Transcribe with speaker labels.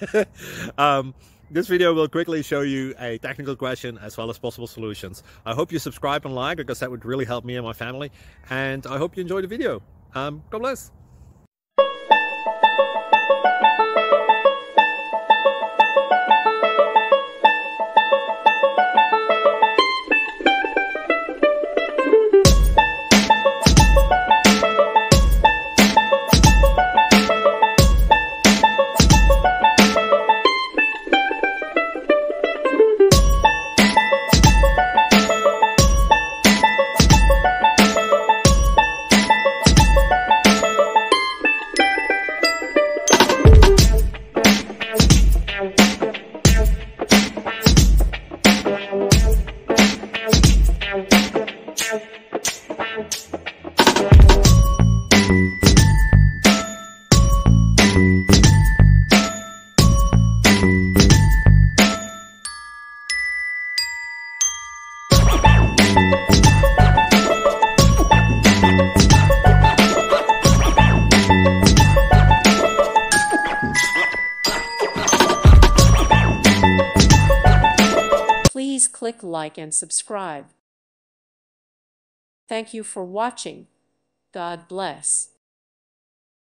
Speaker 1: This video will quickly show you a technical question as well as possible solutions. I hope you subscribe and like, because that would really help me and my family. And I hope you enjoy the video. God bless.
Speaker 2: Please click like and subscribe. Thank you for watching. God bless.